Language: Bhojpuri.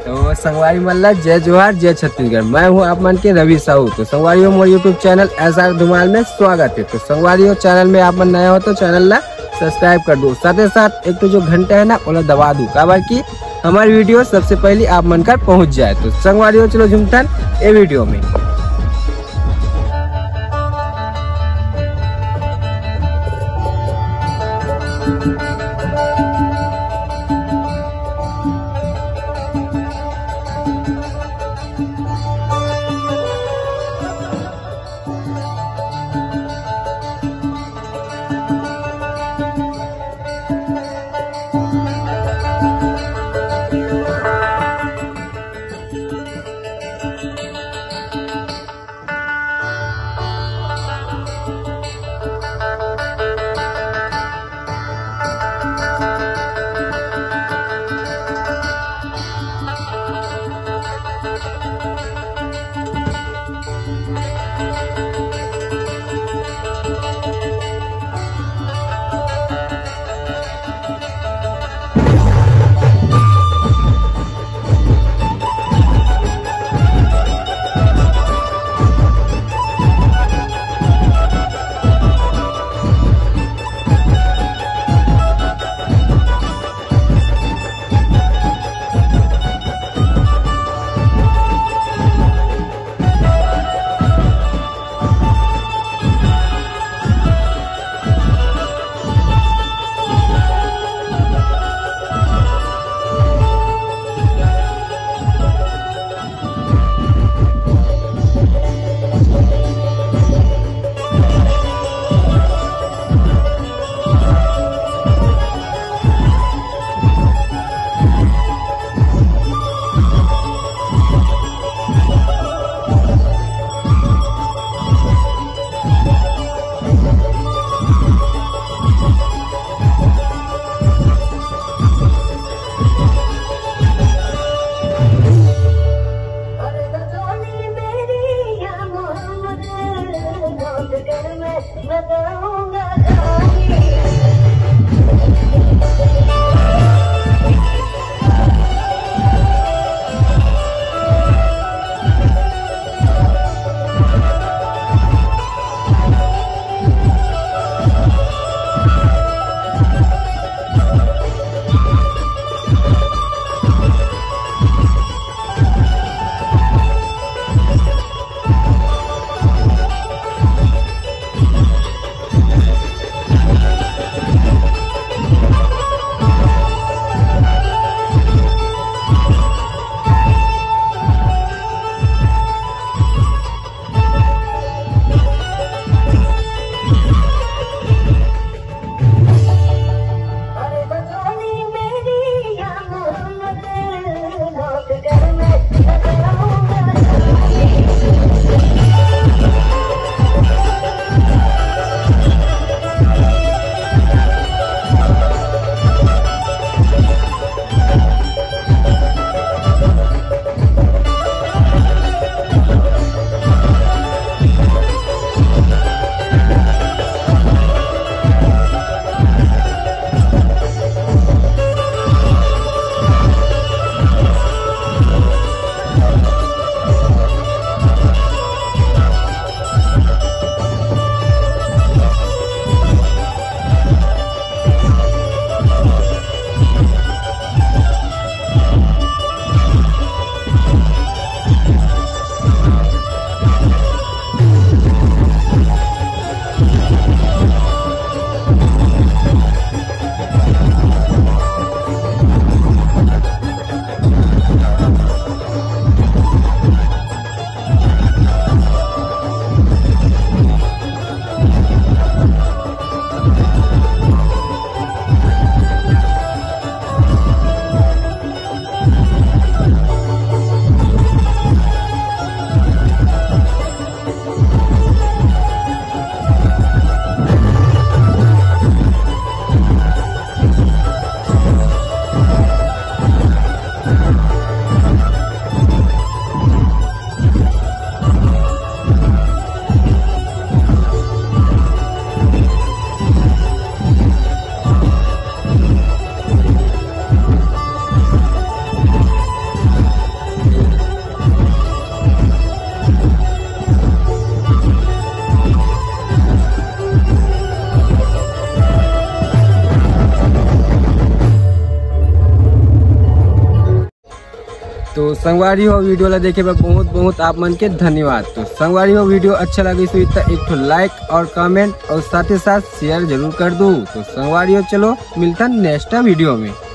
तो संगवारी मल्ला, जय जोहार, जय छत्तीसगढ़। मैं हूं आप मन के रवि साहू। तो संगवारियों मोर यूट्यूब चैनल SR धुमाल में स्वागत है। तो संगवारियों चैनल में आप मन नया हो तो चैनल ला सब्सक्राइब कर दो, साथ ही साथ एक तो जो घंटा है ना वो दबा दो, काबर की हमारी वीडियो सबसे पहले आप मन कर पहुंच जाए। तो संगवारियों चलो झुमथन ये वीडियो में। तो संगवारी हो वीडियो ला देखे पर बहुत बहुत आप मन के धन्यवाद। तो संगवारी हो वीडियो अच्छा लगी तो एक ठो लाइक और कमेंट और साथ ही साथ शेयर जरूर कर दो। तो संगवारी हो चलो मिलता नेक्स्ट वीडियो में।